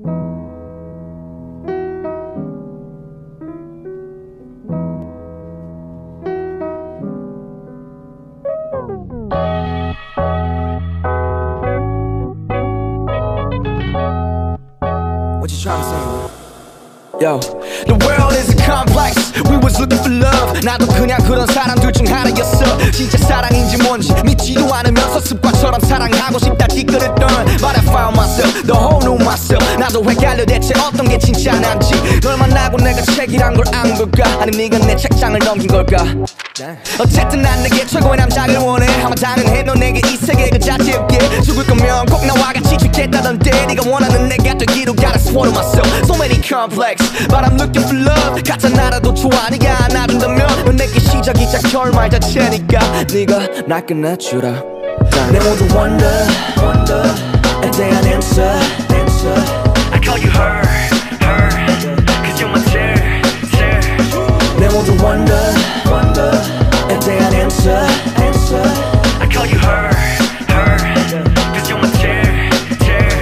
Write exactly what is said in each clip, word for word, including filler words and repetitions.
What you trying to say? Yo, the world is a complex. We was looking for love. 나도 그냥 그런 사람들 중 하나였어. 진짜 사랑인지 뭔지 믿지도 않으면서 습관처럼 사랑하고 싶다 뒤끝을 떠. But I found myself, the whole new myself. 나도 헷갈려 대체 어떤 게 진짜 난지. 널 만나고 내가 책이란 걸 안 걸까? 아니 네가 내 책장을 넘긴 걸까? 어쨌든 난 내게 최고의 남자를 원해. 아마 당연해 너 내게 이 세계 그 자체였기에. 죽을 거면 꼭 나와 같이 죽겠다던데. 네가 원하는 내가 되기로 gotta swallow myself. So many complex, but I'm looking for love. 가짜 나라도 좋아 네가 안아준다면. 넌 내게 시작이자 결말 자체니까 네가 날 끝내주라. 내 모두 wonder, wonder에 대한 answer, answer. I call you her, her, cause you're my tear, tear. 내 모두 wonder, wonder에 대한 answer, answer. I call you her, her, cause you're my tear, tear.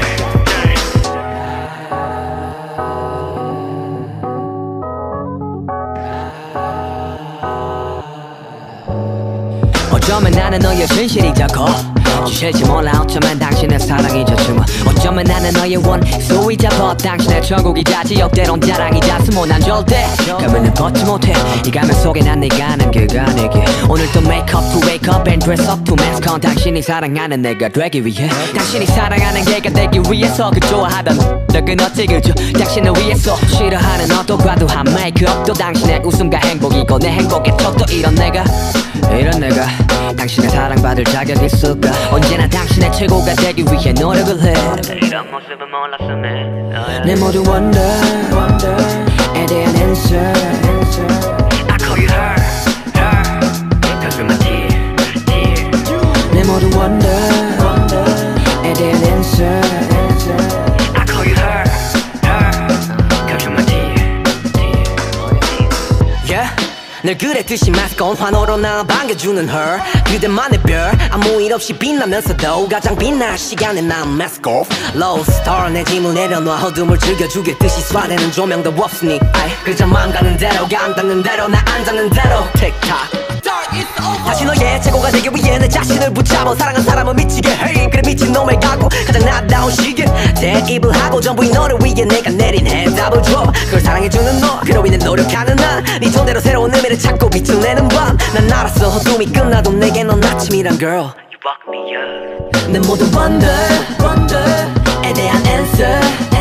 어쩌면 나는 너의 진실이 더 커. 주실지 몰라 어쩌면 당신의 사랑이 더 주워. 어쩌면 나는 너의 원수이자 벗. 당신의 천국이자 지역대론 자랑이자 스모. 난 절대 가면은 벗지 못해. 이 가면 속에 난 네가 아는 그가 내게. 오늘도 make up to wake up and dress up to mask on. 당신이 사랑하는 내가 되기 위해. 당신이 사랑하는 걔가 되기 위해서. 그 좋아하던 너 끊었지 그저. 당신을 위해서 싫어하는 어떤 과도한 메이크업도 당신의 웃음과 행복이고 내 행복의 척도. 이런 내가 이런 내가 당신의 사랑받을 자격 있을까? 언제나 당신의 최고가 되기 위해 노력을 해. 이런 모습은 몰랐음에 내 모두 wonder, wonder에 대한 answer, answer. I call you her, her, cause you're my dear, dear. 내 모두 wonder, wonder에 대한 answer, answer. I call you her, her, cause you're my dear, dear. Yeah. 늘 그랬듯이 mask on 환호로 나 반겨주는 her. 그대만의 별 아무 일 없이 빛나면서도 가장 빛날 시간에 난 mask off. Low star 내 짐을 내려놔. 어둠을 즐겨 죽였듯이 쏴대는 조명도 없으니 아이 그저 맘 가는 대로 감 닿는 대로 나 앉았는 대로 틱탁. 다시 너의 최고가 되기 위해 내 자신을 붙잡아. 사랑한 사람은 미치게 해. 그래 미친놈을 갖고 가장 나다운 시기에 대입을 하고 전부 이 너를 위해 내가 내린 해답을 줘. 그걸 사랑해주는 너 그로 인해 노력하는 난 네 존재로 새로운 의미를 찾고 빛을 내는 밤. 난 알았어 어둠이 끝나도 내게 넌 아침이란 girl. You woke me up. 내 모든 wonder, wonder에 대한 answer.